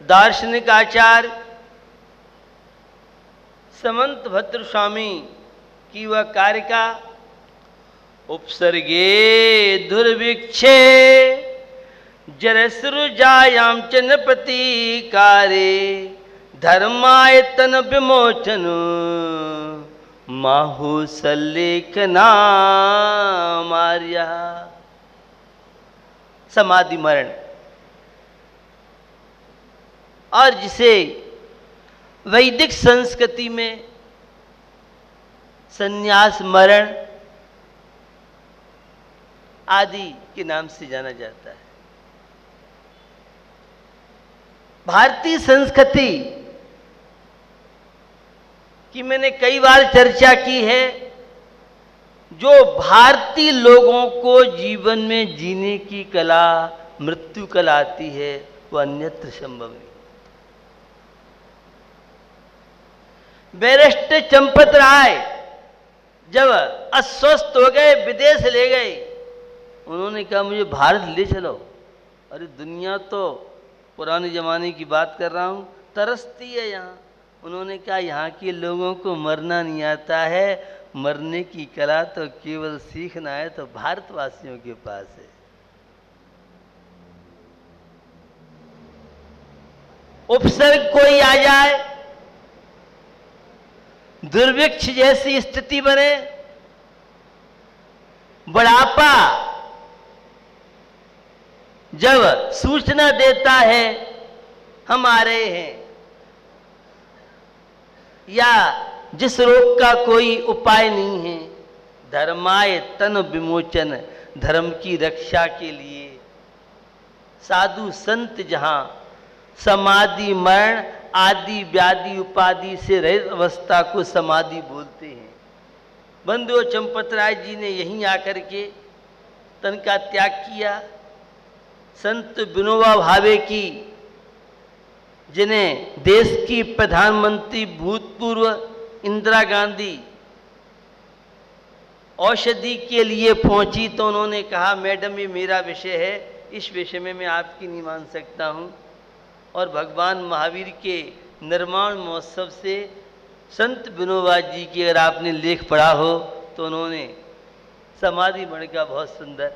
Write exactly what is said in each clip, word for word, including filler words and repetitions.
दार्शनिक आचार्य समंत भद्र स्वामी की वह कारिका उपसर्गे दुर्भिक्षे जरसृजायां च न प्रतीकारे धर्मायतन विमोचन माहुसल्लेखना मार्या। समाधि मरण, और जिसे वैदिक संस्कृति में संन्यास मरण आदि के नाम से जाना जाता है। भारतीय संस्कृति की मैंने कई बार चर्चा की है। जो भारतीय लोगों को जीवन में जीने की कला, मृत्यु कला आती है, वो अन्यत्र संभव नहीं। बैरिस्टर चंपत राय जब अस्वस्थ हो गए, विदेश ले गए, उन्होंने कहा मुझे भारत ले चलो। अरे दुनिया तो पुराने जमाने की बात कर रहा हूं, तरसती है यहाँ। उन्होंने कहा यहाँ के लोगों को मरना नहीं आता है, मरने की कला तो केवल सीखना है तो भारतवासियों के पास है। उपसर्ग कोई आ जाए, दुर्भिक्ष जैसी स्थिति बने, बुढ़ापा जब सूचना देता है हम आ रहे हैं, या जिस रोग का कोई उपाय नहीं है, धर्माय तन विमोचन, धर्म की रक्षा के लिए साधु संत जहां समाधि मरण आदि व्याधि उपाधि से रहित अवस्था को समाधि बोलते हैं। बंधु चंपत राय जी ने यहीं आकर के तन का त्याग किया। संत विनोबा भावे की, जिन्हें देश की प्रधानमंत्री भूतपूर्व इंदिरा गांधी औषधि के लिए पहुंची तो उन्होंने कहा मैडम ये मेरा विषय है, इस विषय में मैं आपकी नहीं मान सकता हूं। और भगवान महावीर के निर्माण महोत्सव से संत विनोबा जी की अगर आपने लेख पढ़ा हो तो उन्होंने समाधि मरण का बहुत सुंदर,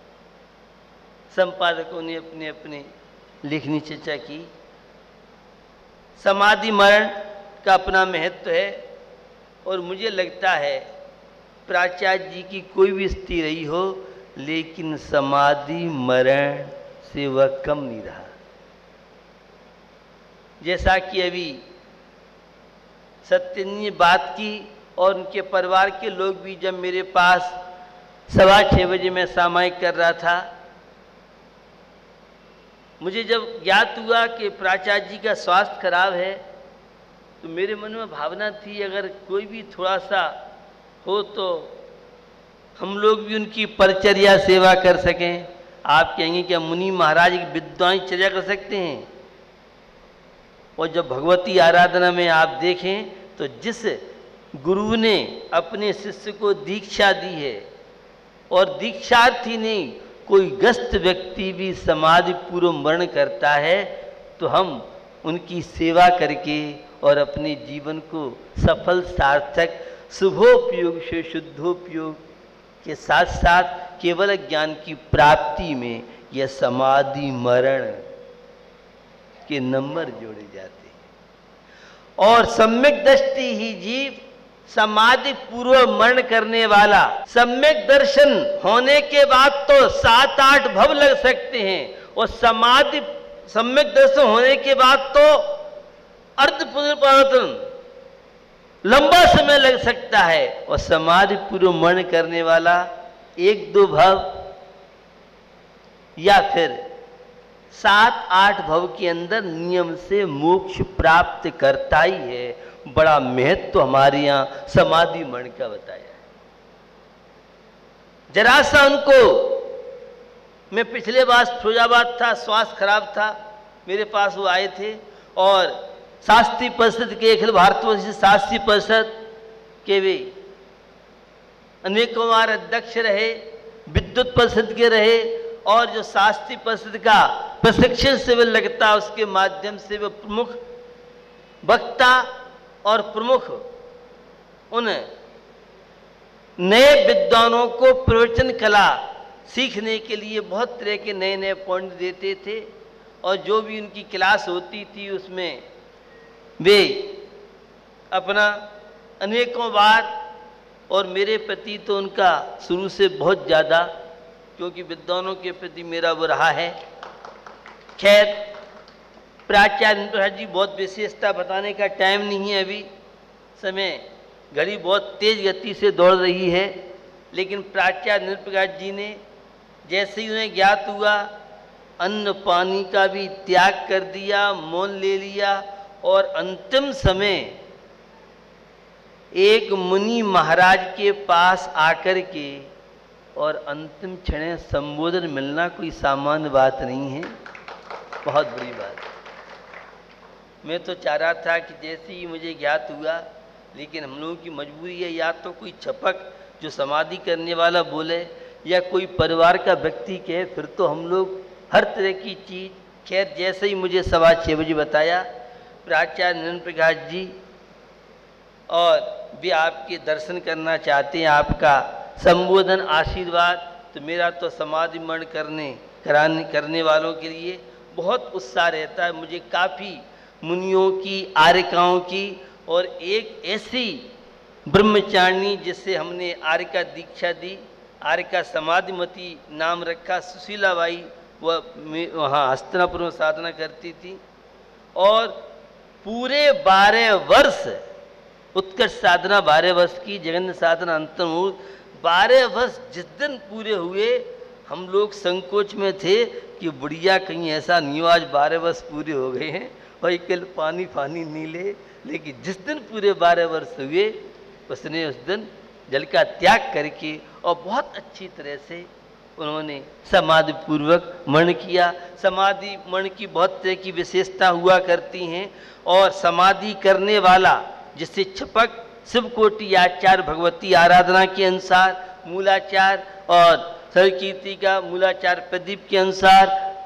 संपादकों ने अपने अपने लिखनी चर्चा की। समाधि मरण का अपना महत्व है, और मुझे लगता है प्राचार्य जी की कोई भी स्थिति रही हो, लेकिन समाधि मरण से वह कम नहीं रहा। जैसा कि अभी सत्य ने बात की, और उनके परिवार के लोग भी जब मेरे पास सवा छः बजे मैं सामायिक कर रहा था, मुझे जब ज्ञात हुआ कि प्राचार्य जी का स्वास्थ्य खराब है, तो मेरे मन में भावना थी अगर कोई भी थोड़ा सा हो तो हम लोग भी उनकी परिचर्या सेवा कर सकें। आप कहेंगे कि मुनि महाराज की विद्वान चर्या कर सकते हैं। और जब भगवती आराधना में आप देखें तो जिस गुरु ने अपने शिष्य को दीक्षा दी है, और दीक्षार्थी ने कोई ग्रस्त व्यक्ति भी समाधि पूर्व मरण करता है, तो हम उनकी सेवा करके और अपने जीवन को सफल सार्थक शुभोपयोग से शुद्धोपयोग के साथ साथ केवल ज्ञान की प्राप्ति में यह समाधि मरण के नंबर जोड़े जाते हैं। और सम्यक दृष्टि ही जीव समाधि पूर्व मरण करने वाला, सम्यक दर्शन होने के बाद तो सात आठ भव लग सकते हैं, और समाधि सम्यक दर्शन होने के बाद तो अर्ध पुनर्परावर्तन लंबा समय लग सकता है। और समाधि पूर्व मरण करने वाला एक दो भव या फिर सात आठ भव के अंदर नियम से मोक्ष प्राप्त करता ही है। बड़ा महत्व हमारे यहाँ समाधि मरण का बताया है। जरा सा उनको, मैं पिछले बार फिरोजाबाद था, स्वास्थ्य खराब था, मेरे पास वो आए थे, और शास्त्रीय परिषद के अखिल भारतवर्ष शास्त्रीय परिषद के वे अनेकों बार अध्यक्ष रहे, विद्युत परिषद के रहे, और जो शास्त्रीय परिषद का प्रशिक्षण शिविर लगता, उसके माध्यम से वो प्रमुख वक्ता और प्रमुख उन नए विद्वानों को प्रवचन कला सीखने के लिए बहुत तरह के नए नए पॉइंट देते थे, और जो भी उनकी क्लास होती थी उसमें वे अपना अनेकों बार, और मेरे प्रति तो उनका शुरू से बहुत ज़्यादा, क्योंकि विद्वानों के प्रति मेरा वो रहा है। खैर, प्राचार्य प्रसाद जी, बहुत विशेषता बताने का टाइम नहीं है अभी, समय घड़ी बहुत तेज गति से दौड़ रही है, लेकिन प्राचार्य निरप्रकाश जी ने जैसे ही उन्हें ज्ञात हुआ, अन्न पानी का भी त्याग कर दिया, मौन ले लिया, और अंतिम समय एक मुनि महाराज के पास आकर के और अंतिम क्षण संबोधन मिलना कोई सामान्य बात नहीं है, बहुत बड़ी बात। मैं तो चाह रहा था कि जैसे ही मुझे ज्ञात हुआ, लेकिन हम लोगों की मजबूरी है, या तो कोई छपक जो समाधि करने वाला बोले, या कोई परिवार का व्यक्ति कहे, फिर तो हम लोग हर तरह की चीज़। खैर, जैसे ही मुझे सवा छः बजे बताया प्राचार्य नरेंद्र प्रकाश जी, और वे आपके दर्शन करना चाहते हैं, आपका संबोधन आशीर्वाद, तो मेरा तो समाधि मरण करने कराने करने वालों के लिए बहुत उत्साह रहता है। मुझे काफ़ी मुनियों की, आर्यकाओं की, और एक ऐसी ब्रह्मचारिणी जिससे हमने आर्य का दीक्षा दी, आर्य का समाधिमती नाम रखा, सुशीला बाई, वह वहाँ हस्तिनापुर में साधना करती थी, और पूरे बारह वर्ष उत्कर्ष साधना, बारह वर्ष की जगन्नाथ साधना अंतर मुहूर्त, बारह वर्ष जिस दिन पूरे हुए, हम लोग संकोच में थे कि बुढ़िया कहीं ऐसा नहीं हो आज बारह वर्ष पूरे हो गए हैं और कल पानी पानी नहीं ले, लेकिन जिस दिन पूरे बारह वर्ष हुए उसने उस दिन जल का त्याग करके और बहुत अच्छी तरह से उन्होंने समाधि पूर्वक मरण किया। समाधि मरण की बहुत तरह की विशेषता हुआ करती हैं, और समाधि करने वाला जिससे छपक शिवकोटि आचार्य भगवती आराधना के अनुसार मूलाचार, और सरकीर्ति का मूलाचार प्रदीप के अनुसार,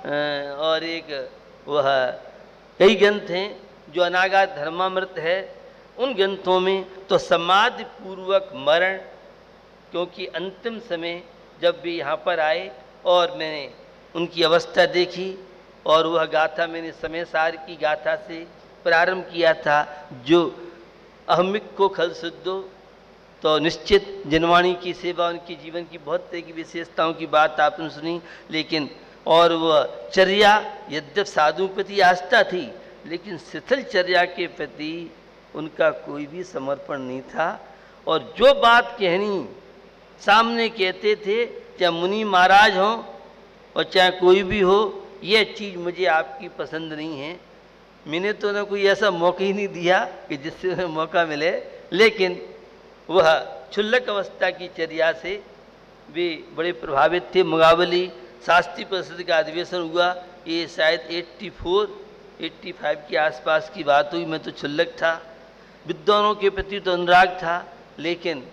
और एक वह कई ग्रंथ हैं जो अनागात धर्मामृत है, उन ग्रंथों में तो समाधि पूर्वक मरण, क्योंकि अंतिम समय जब भी यहाँ पर आए और मैंने उनकी अवस्था देखी, और वह गाथा मैंने समय सार की गाथा से प्रारंभ किया था, जो अहमिक को खल शुद्धो, तो निश्चित जिनवाणी की सेवा, उनके जीवन की बहुत तरह की विशेषताओं की बात आपने सुनी, लेकिन और वह चर्या, यद्यप साधु प्रति आस्था थी, लेकिन शिथिल चर्या के प्रति उनका कोई भी समर्पण नहीं था, और जो बात कहनी सामने कहते थे, चाहे मुनि महाराज हों और चाहे कोई भी हो, यह चीज़ मुझे आपकी पसंद नहीं है। मैंने तो ना कोई ऐसा मौका ही नहीं दिया कि जिससे उन्हें मौका मिले, लेकिन वह क्षुल्लक अवस्था की चर्या से वे बड़े प्रभावित थे। मुगावली शास्त्रीय परिषद का अधिवेशन हुआ, ये शायद चौरासी, पचासी के आसपास की बात हुई। मैं तो क्षुल्लक था, विद्वानों के प्रति तो अनुराग था, लेकिन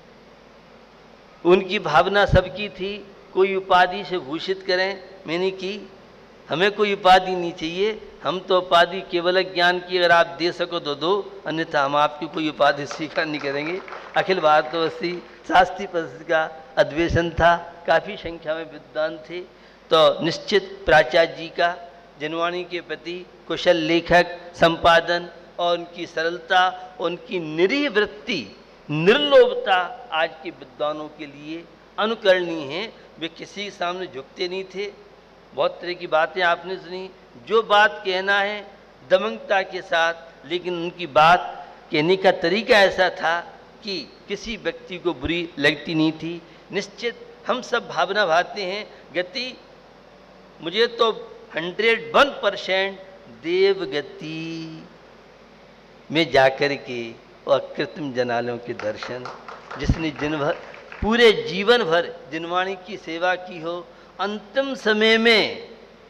उनकी भावना सबकी थी, कोई उपाधि से भूषित करें, मैंने की, हमें कोई उपाधि नहीं चाहिए, हम तो उपाधि केवल ज्ञान की अगर आप दे सको तो दो, अन्यथा हम आपकी कोई उपाधि स्वीकार नहीं करेंगे। अखिल भारतवर्षीय शास्त्रीय परिषद का अधिवेशन था, काफ़ी संख्या में विद्वान थे, तो निश्चित प्राचार्य जी का जिनवाणी के प्रति कुशल लेखक, संपादन और उनकी सरलता, उनकी निरीह वृत्ति, निर्लोभता आज के विद्वानों के लिए अनुकरणीय है। वे किसी के सामने झुकते नहीं थे। बहुत तरह की बातें आपने सुनी, जो बात कहना है दमंगता के साथ, लेकिन उनकी बात कहने का तरीका ऐसा था कि किसी व्यक्ति को बुरी लगती नहीं थी। निश्चित हम सब भावना भाते हैं, गति मुझे तो हंड्रेड वन परसेंट देव गति में जाकर के और कृत्रिम जनालों के दर्शन, जिसने दिन भर पूरे जीवन भर जिनवाणी की सेवा की हो, अंतिम समय में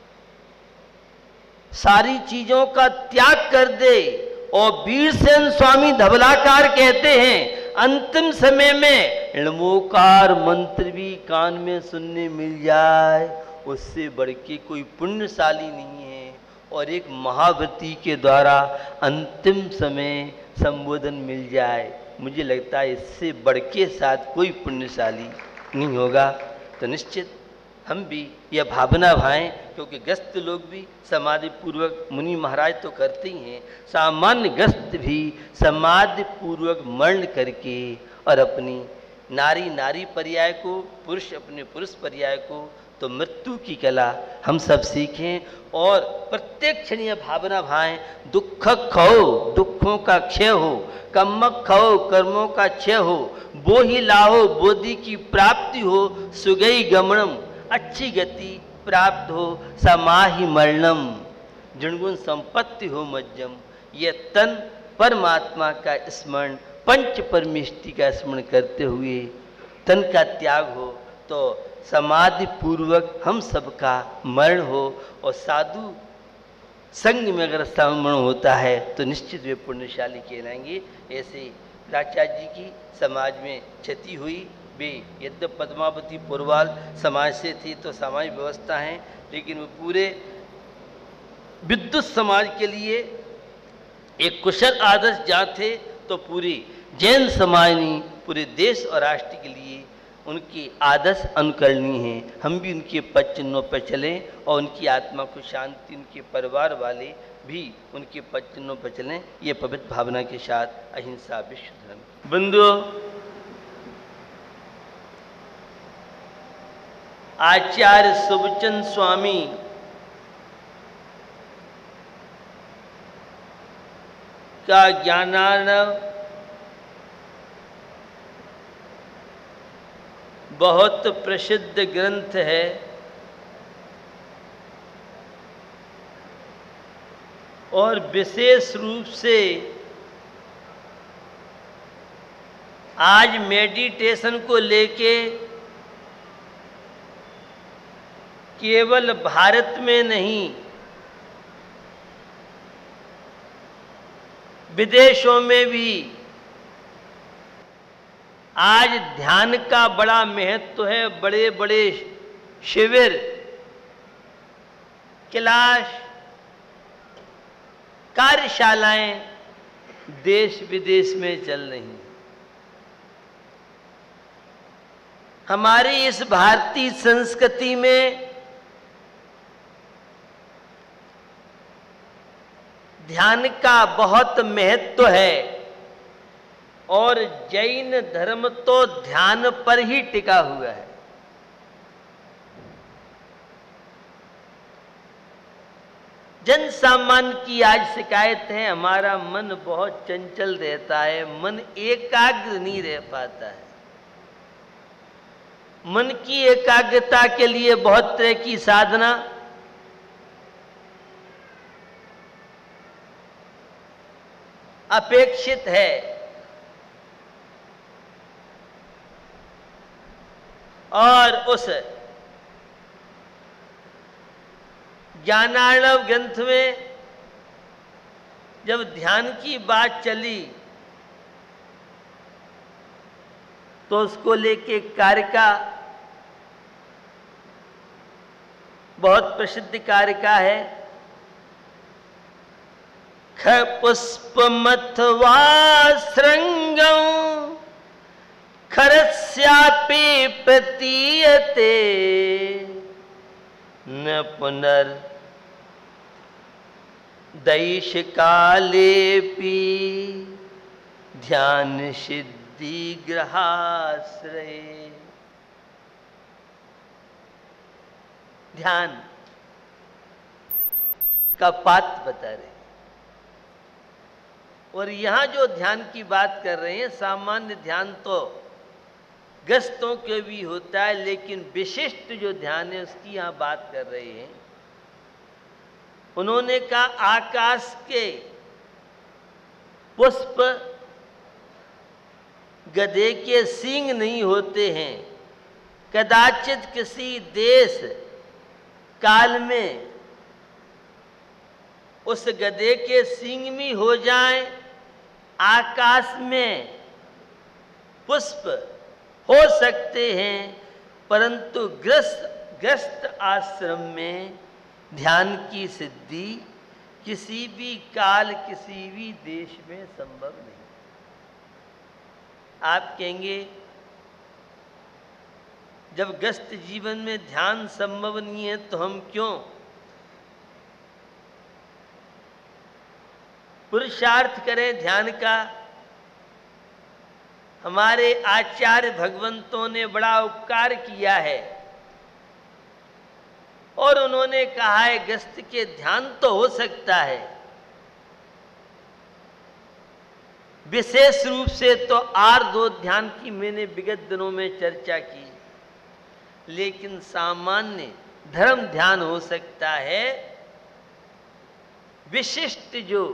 सारी चीजों का त्याग कर दे। और वीरसेन स्वामी धवलाकार कहते हैं, अंतिम समय में णमोकार मंत्र भी कान में सुनने मिल जाए उससे बढ़ के कोई पुण्यशाली नहीं है। और एक महाव्रती के द्वारा अंतिम समय संबोधन मिल जाए, मुझे लगता है इससे बढ़ के साथ कोई पुण्यशाली नहीं होगा। तो निश्चित हम भी यह भावना भाएं, क्योंकि गृहस्थ लोग भी समाधि पूर्वक, मुनि महाराज तो करते ही हैं, सामान्य गृहस्थ भी समाधि पूर्वक मरण करके और अपनी नारी नारी पर्याय को, पुरुष अपने पुरुष पर्याय को, तो मृत्यु की कला हम सब सीखें और प्रत्येक क्षण यह भावना भाएं, दुख खो दुखों का क्षय हो, कर्म खो कर्मों का क्षय हो, वो ही लाहो बोधि की प्राप्ति हो, सुगई गमनम अच्छी गति प्राप्त हो, समाहि मरणम जणगुण संपत्ति हो मज्जम। यह तन परमात्मा का स्मरण, पंच परमेष्टि का स्मरण करते हुए तन का त्याग हो, तो समाधि पूर्वक हम सबका मरण हो। और साधु संग में अगर समरण होता है तो निश्चित वे पुण्यशाली कहलाएंगे। ऐसे राचार्य जी की समाज में क्षति हुई, वे यद्यप पद्मावती पुरवाल समाज से थी तो सामाजिक व्यवस्था है, लेकिन वो पूरे विद्युत समाज के लिए एक कुशल आदर्श जहाँ थे, तो पूरी जैन समाज ने पूरे देश और राष्ट्र के लिए उनकी आदर्श अनुकरणीय हैं। हम भी उनके पद चिन्हों पर चलें और उनकी आत्मा को शांति, उनके परिवार वाले भी उनके पद चिन्हों पर चलें, ये पवित्र भावना के साथ अहिंसा विश्व धर्म। बंधुओं, आचार्य शुभचंद स्वामी का ज्ञानार्णव बहुत प्रसिद्ध ग्रंथ है। और विशेष रूप से आज मेडिटेशन को लेके केवल भारत में नहीं, विदेशों में भी आज ध्यान का बड़ा महत्व है। बड़े बड़े शिविर, क्लास, कार्यशालाएं देश विदेश में चल रही हैं। हमारी इस भारतीय संस्कृति में ध्यान का बहुत महत्व है और जैन धर्म तो ध्यान पर ही टिका हुआ है। जन सामान्य की आज शिकायत है, हमारा मन बहुत चंचल रहता है, मन एकाग्र नहीं रह पाता है। मन की एकाग्रता के लिए बहुत तरह की साधना, अपेक्षित है। और उस ज्ञानार्णव ग्रंथ में जब ध्यान की बात चली तो उसको लेके कारिका, बहुत प्रसिद्ध कारिका है। ख पुष्पमथवा श्रृंगं खरस्यापि प्रतीयते न पुनर् दैश कालेपि ध्यान सिद्धि ग्रहाश्रय। ध्यान का पात्र बता रहे हैं। और यहां जो ध्यान की बात कर रहे हैं, सामान्य ध्यान तो गृहस्थों के भी होता है, लेकिन विशिष्ट जो ध्यान है उसकी यहां बात कर रहे हैं। उन्होंने कहा आकाश के पुष्प गधे के सींग नहीं होते हैं। कदाचित किसी देश काल में उस गधे के सींग भी हो जाएं, आकाश में पुष्प हो सकते हैं, परंतु गृहस्थ गृहस्थ आश्रम में ध्यान की सिद्धि किसी भी काल किसी भी देश में संभव नहीं। आप कहेंगे जब गृहस्थ जीवन में ध्यान संभव नहीं है तो हम क्यों पुरुषार्थ करें ध्यान का। हमारे आचार्य भगवंतों ने बड़ा उपकार किया है और उन्होंने कहा है गृहस्थ के ध्यान तो हो सकता है, विशेष रूप से तो आर्द्र ध्यान की मैंने विगत दिनों में चर्चा की, लेकिन सामान्य धर्म ध्यान हो सकता है। विशिष्ट जो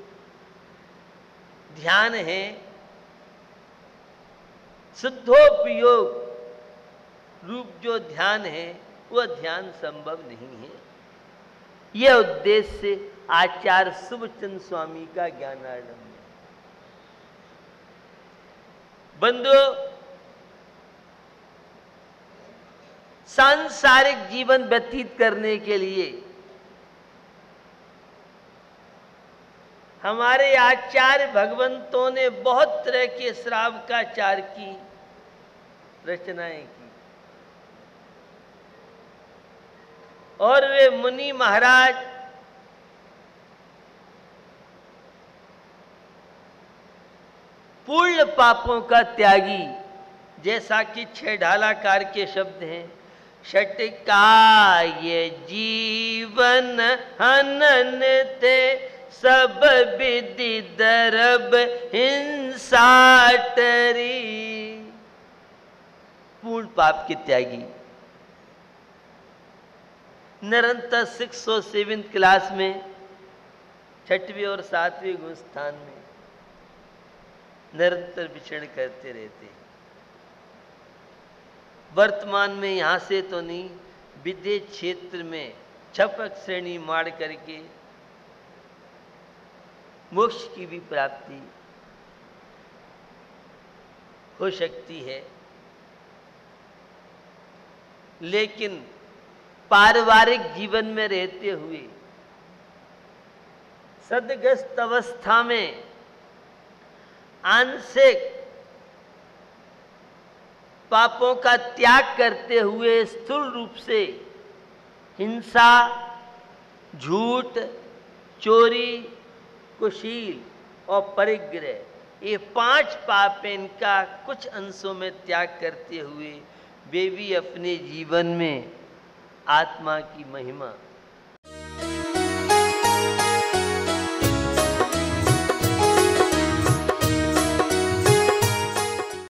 ध्यान है, शुद्धोपयोग रूप जो ध्यान है, वह ध्यान संभव नहीं है। यह उद्देश्य आचार्य शुभचंद स्वामी का ज्ञानार्णव है। बंधुओं, सांसारिक जीवन व्यतीत करने के लिए हमारे आचार्य भगवंतों ने बहुत तरह के श्रावकाचार की रचनाएं की और वे मुनि महाराज पूर्ण पापों का त्यागी, जैसा कि छह ढालाकार के शब्द हैं, षटकाय जीवन हनन ते सब विधि दरब हिंसा टरी। पूर्ण पाप के त्यागी निरंतर सिक्स और सेवेंथ क्लास में छठवीं और सातवीं गुण स्थान में निरंतर विचरण करते रहते। वर्तमान में यहां से तो नहीं, विदेश क्षेत्र में छपक श्रेणी मार करके मोक्ष की भी प्राप्ति हो सकती है, लेकिन पारिवारिक जीवन में रहते हुए सदग्रस्त अवस्था में आंशिक पापों का त्याग करते हुए स्थूल रूप से हिंसा, झूठ, चोरी, कुशील और परिग्रह, ये पांच पाप इनका कुछ अंशों में त्याग करते हुए वे भी अपने जीवन में आत्मा की महिमा